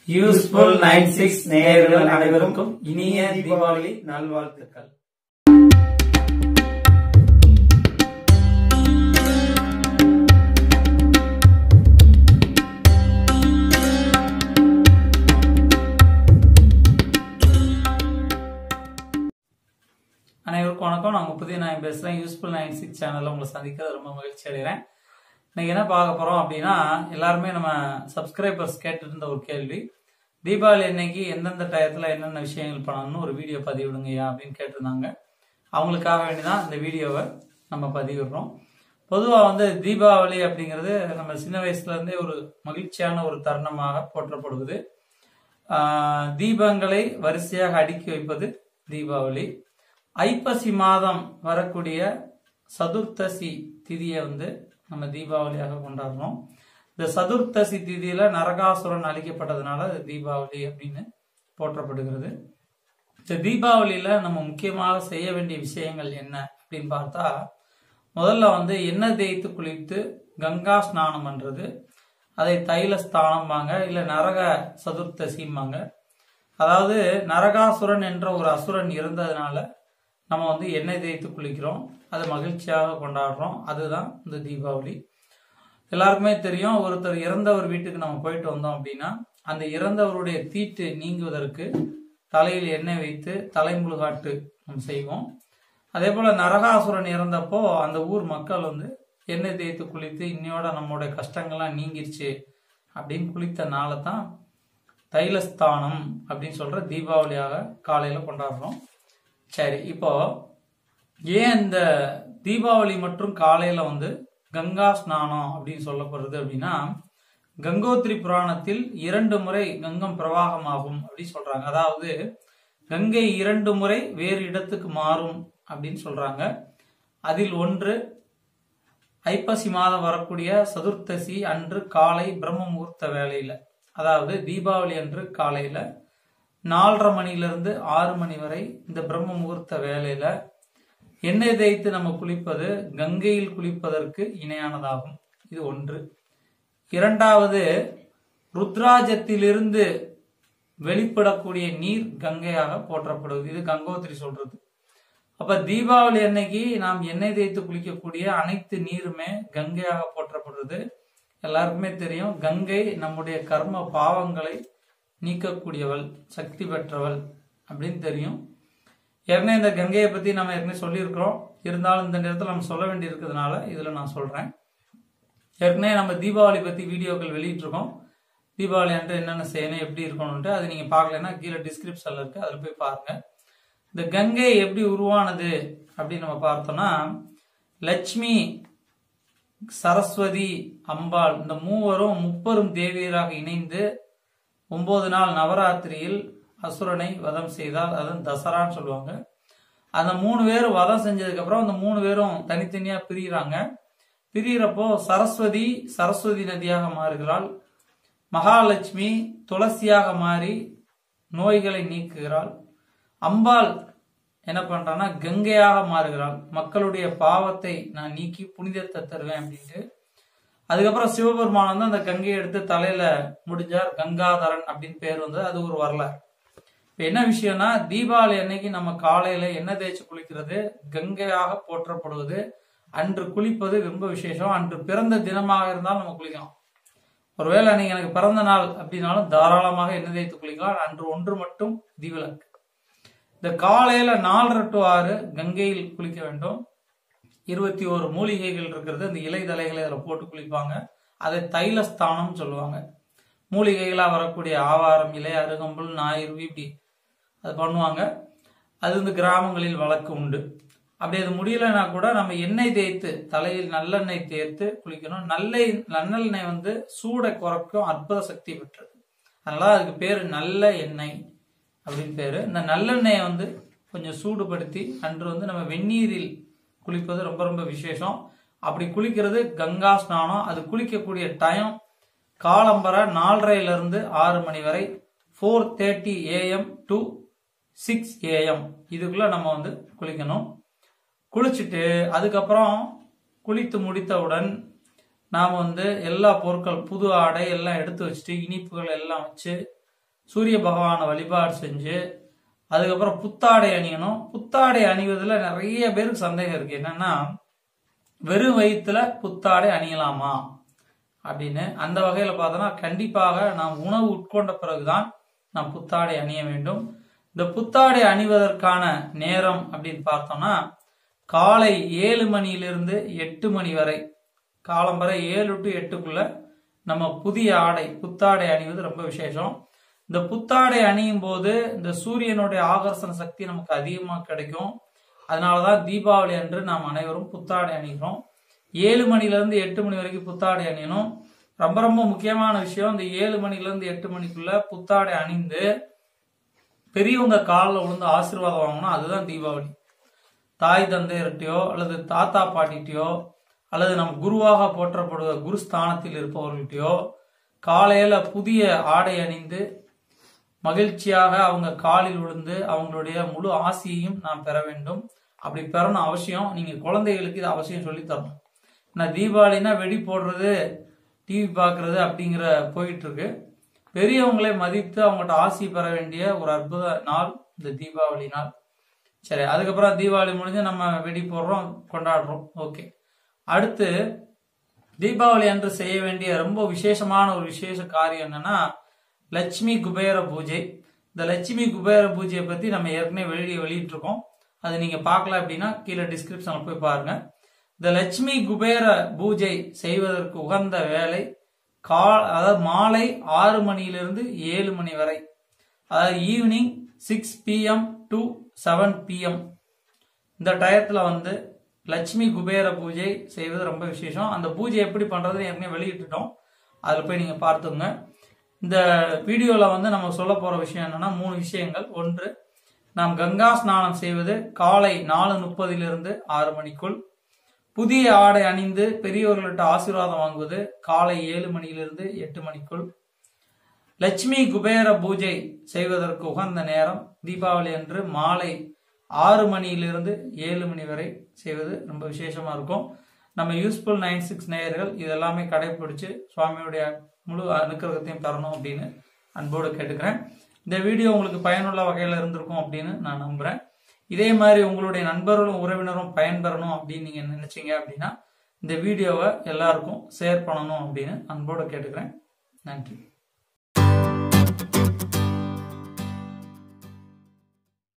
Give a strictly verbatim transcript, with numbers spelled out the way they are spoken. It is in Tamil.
யூஸ்ஃபுல் நைன் சிக்ஸ் நேயர்கள் அனைவருக்கும் இனிய தீபாவளி நல்வாழ்த்துக்கள். அனைவருக்கும் வணக்கம். நான் புதிய நான் பேசுறேன். யூஸ்ஃபுல் நைன் சிக்ஸ் சேனல்ல உங்களை சந்திக்க ரொம்ப மகிழ்ச்சி அடைகிறேன். இன்னைக்கு என்ன பார்க்க போறோம் அப்படின்னா, எல்லாருமே நம்ம சப்ஸ்கிரைபர்ஸ் கேட்டு இருந்த ஒரு கேள்வி, தீபாவளி அன்னைக்கு எந்தெந்த டயத்துல என்னென்ன விஷயங்கள் பண்ணணும்னு ஒரு வீடியோ பதிவிடுங்கய்யா அப்படின்னு கேட்டிருந்தாங்க. அவங்களுக்காக வேண்டிதான் இந்த வீடியோவை நம்ம பதிவிடுறோம். பொதுவா வந்து தீபாவளி அப்படிங்கிறது நம்ம சின்ன வயசுல இருந்தே ஒரு மகிழ்ச்சியான ஒரு தருணமாக போற்றப்படுவது. ஆஹ் தீபங்களை வரிசையாக அடுக்கி வைப்பது தீபாவளி. ஐப்பசி மாதம் வரக்கூடிய சதுர்த்தசி திதியை வந்து நம்ம தீபாவளியாக கொண்டாடுறோம். இந்த சதுர்த்தசி திதியில நரகாசுரன் அழிக்கப்பட்டதுனால அது தீபாவளி அப்படின்னு போற்றப்படுகிறது. இந்த தீபாவளியில நம்ம முக்கியமாக செய்ய வேண்டிய விஷயங்கள் என்ன அப்படின்னு பார்த்தா, முதல்ல வந்து எண்ணெய் தேய்த்து குளித்து கங்கா ஸ்நானம் பண்றது, அதை தைல ஸ்தானம்பாங்க, இல்ல நரக சதுர்த்தசிம்பாங்க. அதாவது நரகாசுரன் என்ற ஒரு அசுரன் இருந்ததுனால நம்ம வந்து எண்ணெய் தேய்த்து குளிக்கிறோம், அதை மகிழ்ச்சியாக கொண்டாடுறோம். அதுதான் இந்த தீபாவளி. எல்லாருக்குமே தெரியும், ஒருத்தர் இறந்தவர் வீட்டுக்கு நம்ம போயிட்டு வந்தோம் அப்படின்னா அந்த இறந்தவருடைய தீட்டு நீங்குவதற்கு தலையில் எண்ணெய் வைத்து தலைமுழுகாட்டு நம்ம செய்வோம். அதே போல நரகாசுரன் இறந்தப்போ அந்த ஊர் மக்கள் வந்து எண்ணெய் தேய்த்து குளித்து இன்னையோட நம்மளுடைய கஷ்டங்கள்லாம் நீங்கிருச்சு அப்படின்னு குளித்த நாளை தான் தைலஸ்தானம் அப்படின்னு சொல்ற தீபாவளியாக காலையில கொண்டாடுறோம். சரி, இப்போ ஏன் இந்த தீபாவளி மற்றும் காலையில வந்து கங்கா ஸ்நானம் அப்படின்னு சொல்லப்படுறது அப்படின்னா, கங்கோத்ரி புராணத்தில் இரண்டு முறை கங்கம் பிரவாகமாகும் அப்படின்னு சொல்றாங்க. அதாவது கங்கை இரண்டு முறை வேறு இடத்துக்கு மாறும் அப்படின்னு சொல்றாங்க. அதில் ஒன்று ஐப்பசி மாதம் வரக்கூடிய சதுர்த்தசி அன்று காலை பிரம்ம முகூர்த்த வேலையில, அதாவது தீபாவளி அன்று காலையில நாலரை மணிலிருந்து ஆறு மணி வரை இந்த பிரம்ம முகூர்த்த வேலையில எண்ணெய் தேய்த்து நம்ம குளிப்பது கங்கையில் குளிப்பதற்கு இணையானதாகும். இது ஒன்று. இரண்டாவது, ருத்ராஜத்திலிருந்து வெளிப்படக்கூடிய நீர் கங்கையாக போற்றப்படுவது. இது கங்கோத்ரி சொல்றது. அப்ப தீபாவளி அன்னைக்கு நாம் எண்ணெய் தேய்த்து குளிக்கக்கூடிய அனைத்து நீருமே கங்கையாக போற்றப்படுறது. எல்லாருக்குமே தெரியும், கங்கை நம்முடைய கர்ம பாவங்களை நீக்கக்கூடியவள், சக்தி பெற்றவள் அப்படின்னு தெரியும். ஏற்கனவே இந்த கங்கையை பத்தி நம்ம ஏற்கனவே சொல்லியிருக்கிறோம். இருந்தாலும் இந்த நேரத்தில் நம்ம சொல்ல வேண்டி இருக்கிறதுனால இதுல நான் சொல்றேன். ஏற்கனவே நம்ம தீபாவளி பத்தி வீடியோக்கள் வெளியிட்டிருக்கோம். தீபாவளி அன்று என்னென்ன செய்யணும், எப்படி இருக்கணும்ட்டு, அது நீங்க பார்க்கலன்னா கீழே டிஸ்கிரிப்ஷன்ல இருக்கு, அதுல போய் பாருங்க. இந்த கங்கை எப்படி உருவானது அப்படின்னு நம்ம பார்த்தோம்னா, லட்சுமி, சரஸ்வதி, அம்பாள் இந்த மூவரும் முப்பெரும் தேவியராக இணைந்து ஒன்பது நாள் நவராத்திரியில் அசுரனை வதம் செய்தால், அதன் தசரான்னு சொல்லுவாங்க. அந்த மூணு பேரும் வதம் செஞ்சதுக்கு அப்புறம் அந்த மூணு பேரும் தனித்தனியா பிரிகிறாங்க. பிரியறப்போ சரஸ்வதி சரஸ்வதி நதியாக மாறுகிறாள், மகாலட்சுமி துளசியாக மாறி நோய்களை நீக்குகிறாள், அம்பாள் என்ன பண்றான்னா கங்கையாக மாறுகிறாள், மக்களுடைய பாவத்தை நான் நீக்கி புனிதத்தை தருவேன் அப்படின்ட்டு. அதுக்கப்புறம் சிவபெருமான் வந்து அந்த கங்கையை எடுத்து தலையில முடிஞ்சார், கங்காதரன் அப்படின்னு பேர் வந்து அது ஒரு வரலாறு. இப்ப என்ன விஷயம்னா, தீபாவளி அன்னைக்கு நம்ம காலையில எண்ணெய் தேய்ச்சி குளிக்கிறது கங்கையாக போற்றப்படுவது. அன்று குளிப்பது ரொம்ப விசேஷம். அன்று பிறந்த தினமாக இருந்தாலும் நம்ம குளிக்கலாம். ஒருவேளை அன்னைக்கு எனக்கு பிறந்த நாள் அப்படின்னாலும் தாராளமாக எண்ணெய் தேய்த்து குளிக்கலாம். அன்று ஒன்று மட்டும் விதிவிலக்கு. இந்த காலையில நாலரை டு ஆறு கங்கையில் குளிக்க வேண்டும். இருபத்தி ஒரு மூலிகைகள் இருக்கிறது, அந்த இலை தலைகளை அதில் போட்டு குளிப்பாங்க. அதை தைலஸ்தானம் சொல்லுவாங்க. மூலிகைகளா வரக்கூடிய ஆவாரம் இலை, அருகம்புல், ஞாயிறு இப்படி அது பண்ணுவாங்க. அது வந்து கிராமங்களில் வழக்கு உண்டு. அப்படி அது முடியலன்னா கூட நம்ம எண்ணெய் தேய்த்து தலையில் நல்லெண்ணெய் தேய்த்து குளிக்கணும். நல்லெய் நல்லெண்ணெய் வந்து சூடை குறைக்கும் அற்புத சக்தி பெற்றது. அதனால அதுக்கு பேரு நல்ல எண்ணெய் அப்படின்னு பேரு. இந்த நல்லெண்ணெயை வந்து கொஞ்சம் சூடுபடுத்தி அன்று வந்து நம்ம வெந்நீரில் குளிப்பது ரொம்ப ரொம்ப விசேஷம். அப்படி குளிக்கிறது கங்கா ஸ்நானம். அது குளிக்கக்கூடிய டைம் காலம்பர நாலரைல இருந்து ஆறு மணி வரை, four thirty AM to six AM இதுக்குள்ள நம்ம வந்து குளிக்கணும். குளிச்சுட்டு அதுக்கப்புறம் குளித்து முடித்தவுடன் நாம் வந்து எல்லா பொருட்கள் புது ஆடை எல்லாம் எடுத்து வச்சுட்டு இனிப்புகள் எல்லாம் வச்சு சூரிய பகவானை வழிபாடு செஞ்சு அதுக்கப்புறம் புத்தாடை அணியணும். புத்தாடை அணிவதுல நிறைய பேருக்கு சந்தேகம் இருக்கு. என்னன்னா, வெறும் வயிற்றுல புத்தாடை அணியலாமா அப்படின்னு. அந்த வகையில பார்த்தோம்னா கண்டிப்பாக நாம் உணவு உட்கொண்ட பிறகுதான் நாம் புத்தாடை அணிய வேண்டும். இந்த புத்தாடை அணிவதற்கான நேரம் அப்படின்னு பார்த்தோம்னா காலை ஏழு மணியிலிருந்து எட்டு மணி வரை, காலம்பரை ஏழு டு எட்டுக்குள்ள நம்ம புதிய ஆடை புத்தாடை அணிவது ரொம்ப விசேஷம். இந்த புத்தாடை அணியும் போது இந்த சூரியனுடைய ஆகர்ஷண சக்தி நமக்கு அதிகமாக கிடைக்கும். அதனாலதான் தீபாவளி அன்று நாம் அனைவரும் புத்தாடை அணிகிறோம். ஏழு மணில இருந்து எட்டு மணி வரைக்கும் புத்தாடை அணியணும். ரொம்ப ரொம்ப முக்கியமான விஷயம், இந்த ஏழு மணில இருந்து எட்டு மணிக்குள்ள புத்தாடை அணிந்து பெரியவங்க காலில் விழுந்து ஆசீர்வாதம் வாங்கணும். அதுதான் தீபாவளி. தாய் தந்தையர்கிட்டயோ அல்லது தாத்தா பாட்டிகிட்டயோ அல்லது நம் குருவாக போற்றப்படுவ குருஸ்தானத்தில் இருப்பவர்கள்ட்டையோ காலையில புதிய ஆடை அணிந்து மகிழ்ச்சியாக அவங்க காலில் விழுந்து அவங்களுடைய முழு ஆசியையும் நாம் பெற வேண்டும். அப்படி பெறணும் அவசியம். நீங்க குழந்தைகளுக்கு இது அவசியம் சொல்லி தரணும். நான் தீபாவளினா வெடி போடுறது, டிவி பார்க்கறது அப்படிங்கிற போயிட்டு இருக்கு. பெரியவங்களை மதித்து அவங்கள்ட்ட ஆசி பெற வேண்டிய ஒரு அற்புத நாள் இந்த தீபாவளி நாள். சரி, அதுக்கப்புறம் தீபாவளி முடிஞ்சு நம்ம வெடி போடுறோம், கொண்டாடுறோம். ஓகே, அடுத்து தீபாவளி அன்று செய்ய வேண்டிய ரொம்ப விசேஷமான ஒரு விசேஷ காரியம் என்னன்னா லட்சுமி குபேர பூஜை. இந்த லட்சுமி குபேர பூஜையை பத்தி நம்ம ஏற்கனவே வெளியே வெளியிட்டு இருக்கோம். அது நீங்க பார்க்கல அப்படின்னா கீழே டிஸ்கிரிப்ஷன்ல போய் பாருங்க. இந்த லட்சுமி குபேர பூஜை செய்வதற்கு உகந்த வேலை கால் அதாவது மாலை ஆறு மணியிலிருந்து ஏழு மணி வரை, அதாவது evening six PM to seven PM இந்த டயத்துல வந்து லட்சுமி குபேர பூஜை செய்வது ரொம்ப விசேஷம். அந்த பூஜை எப்படி பண்றதுன்னு ஏற்கனவே வெளியிட்டுட்டோம், அதுல போய் நீங்க பார்த்துங்க. இந்த வீடியோல வந்து நம்ம சொல்ல போற விஷயம் என்னன்னா மூணு விஷயங்கள். ஒன்று, நாம் கங்கா ஸ்நானம் செய்வது காலை நாலு முப்பதிலிருந்து ஆறு மணிக்குள். புதிய ஆடை அணிந்து பெரியவர்கள்ட்ட ஆசீர்வாதம் வாங்குவது காலை ஏழு மணியிலிருந்து எட்டு மணிக்குள். லட்சுமி குபேர பூஜை செய்வதற்கு உகந்த நேரம் தீபாவளி அன்று மாலை ஆறு மணியிலிருந்து ஏழு மணி வரை செய்வது ரொம்ப விசேஷமா இருக்கும். நம்ம யூஸ்ஃபுல் நைன் சிக்ஸ் நேயர்கள் இதெல்லாமே கடைபிடிச்சு சுவாமியுடைய முழு அனுக்கிரகத்தையும் தரணும் அப்படின்னு அன்போடு கேட்டுக்கிறேன். இந்த வீடியோ உங்களுக்கு பயனுள்ள வகையில இருந்திருக்கும் அப்படின்னு நான் நம்புறேன். இதே மாதிரி உங்களுடைய நண்பர்களும் உறவினரும் பயன்பெறணும் அப்படின்னு நீங்க நினைச்சீங்க அப்படின்னா இந்த வீடியோவை எல்லாருக்கும் ஷேர் பண்ணணும் அப்படின்னு அன்போடு கேட்டுக்கிறேன். நன்றி.